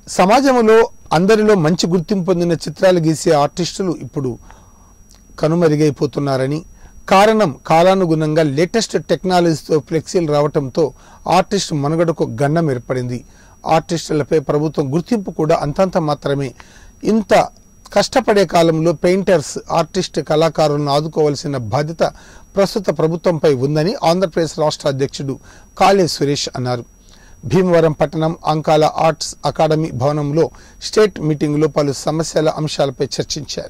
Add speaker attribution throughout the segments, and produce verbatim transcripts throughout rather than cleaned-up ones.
Speaker 1: సమాజంలో అందరిలో మంచి గుర్తింపు పొందిన చిత్రాలు గీసే ఆర్టిస్టులు ఇప్పుడు కనుమరుగైపోతున్నారని, కారణం కాలానుగుణంగా లేటెస్ట్ టెక్నాలజీతో ఫ్లెక్సీలు రావడంతో ఆర్టిస్ట్ మనుగడకు గండం ఏర్పడింది. ఆర్టిస్టులపై ప్రభుత్వం గుర్తింపు కూడా అంతంత మాత్రమే. ఇంత కష్టపడే కాలంలో పెయింటర్స్, ఆర్టిస్ట్, కళాకారులను ఆదుకోవాల్సిన బాధ్యత ప్రస్తుత ప్రభుత్వంపై ఉందని ఆంధ్రప్రదేశ్ రాష్ట్ర అధ్యక్షుడు కాళే సురేష్ అన్నారు. భీమవరం పట్టణం అంకాల ఆర్ట్స్ అకాడమీ భవనంలో స్టేట్ మీటింగ్లో పలు సమస్యల అంశాలపై చర్చించారు.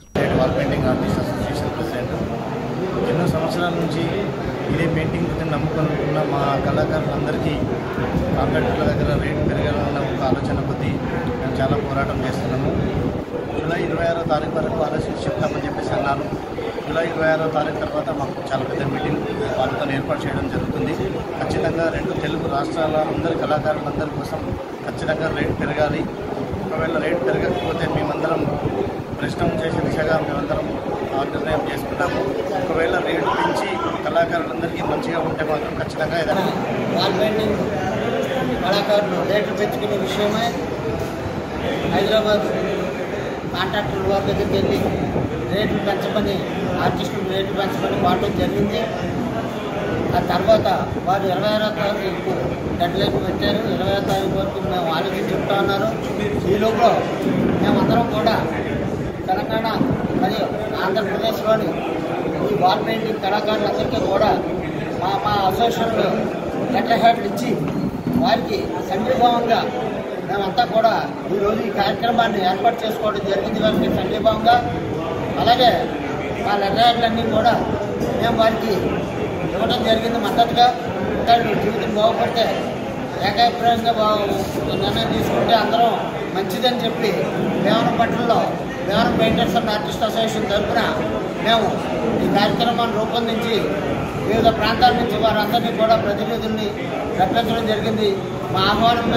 Speaker 2: ఎన్నో సంవత్సరాల నుంచి ఇదే పెయింటింగ్ నమ్ముకున్న మా కళాకారులందరికీ కాంట్రాక్టర్ల దగ్గర రేటు పెరగాలన్న ఒక ఆలోచన కొద్దీ మేము చాలా పోరాటం చేస్తున్నాము. జూలై ఇరవై ఆరో తారీఖు వరకు ఆలోచించి చెప్తామని చెప్పేసి అన్నాను. జూలై ఇరవై ఆరో తారీఖు తర్వాత మాకు చాలా పెద్ద మీటింగ్ వాళ్ళతో ఏర్పాటు చేయడం జరుగుతుంది. ఖచ్చితంగా రెండు తెలుగు రాష్ట్రాల అందరి కళాకారులందరి కోసం ఖచ్చితంగా రేటు పెరగాలి. ఒకవేళ రేటు పెరగకపోతే మేమందరం ప్రశ్న చేసే దిశగా మేమందరం నిర్ణయం చేసుకుంటాము. ఒకవేళ రేటు పెంచి కళాకారులందరికీ మంచిగా ఉంటే మాత్రం ఖచ్చితంగా ఏదైనా
Speaker 3: వాల్ పెయింటింగ్ కళాకారులు రేట్లు పెంచుకునే విషయమై హైదరాబాద్ కాంట్రాక్టర్ వారి దగ్గరికి వెళ్ళి రేట్లు పెంచమని, ఆర్టిస్టులు రేట్లు పెంచమని వాడటం జరిగింది. ఆ తర్వాత వారు ఇరవై ఆరో తారీఖు డెడ్ లైన్ పెట్టారు. ఇరవై ఆరో తారీఖు వరకు మేము ఆలోచించి చెప్తా ఉన్నారు. ఈలోపు మేమందరం కూడా తెలంగాణ మరియు ఆంధ్రప్రదేశ్లోని ఈ వాల్ పెయింటింగ్ కళాకారులందరికీ కూడా మా మా అసోసియేషన్లు లెటర్ హెడ్లు ఇచ్చి వారికి సంఘీభావంగా మేమంతా కూడా ఈరోజు ఈ కార్యక్రమాన్ని ఏర్పాటు చేసుకోవడం జరిగింది. వారికి సంఘీభావంగా అలాగే మా లెటర్ హెడ్లన్నీ కూడా మేము వారికి ఇవ్వడం జరిగింది మద్దతుగా. ఇంకా జీవితం బాగుపడితే ఏకాభిప్రాయంగా బాగు నిర్ణయం తీసుకుంటే అందరం మంచిదని చెప్పి భీమవరం పట్టణంలో Bhimavaram painters and artist association తరఫున మేము ఈ కార్యక్రమాన్ని రూపొందించి వివిధ ప్రాంతాల నుంచి వారందరినీ కూడా ప్రతినిధుల్ని రప్పించడం జరిగింది. మా ఆహ్వానం